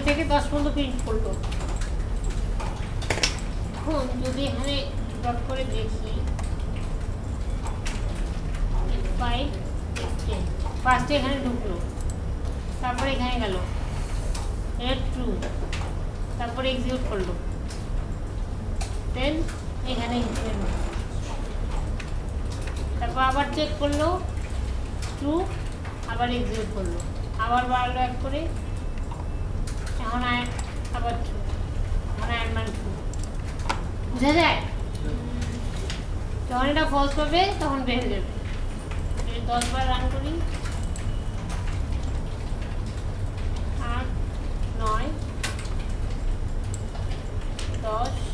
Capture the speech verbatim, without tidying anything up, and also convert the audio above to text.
থেকে দশ পর্যন্ত প্রিন্ট করলো। এখন যদি এখানে ডট করে দেখি ফাইভ টেন, ফার্স্টে এখানে ঢুকলো, তারপরে এখানে গেল, এটা ট্রু, তারপরে এক্সিকিউট করলো, দেন এখানে হিসেবে, তারপর আবার চেক করলো ট্রু, আবার এক্সিকিউট করলো, আবার বাড়লো এক করে, এখন আবার ট্রু, এখন আয়ের মান ট্রু। বুঝা যায়? যখন এটা ফলস পাবে তখন বেড়ে যাবে। দশ বার রান করি, আট, নয়, দশ,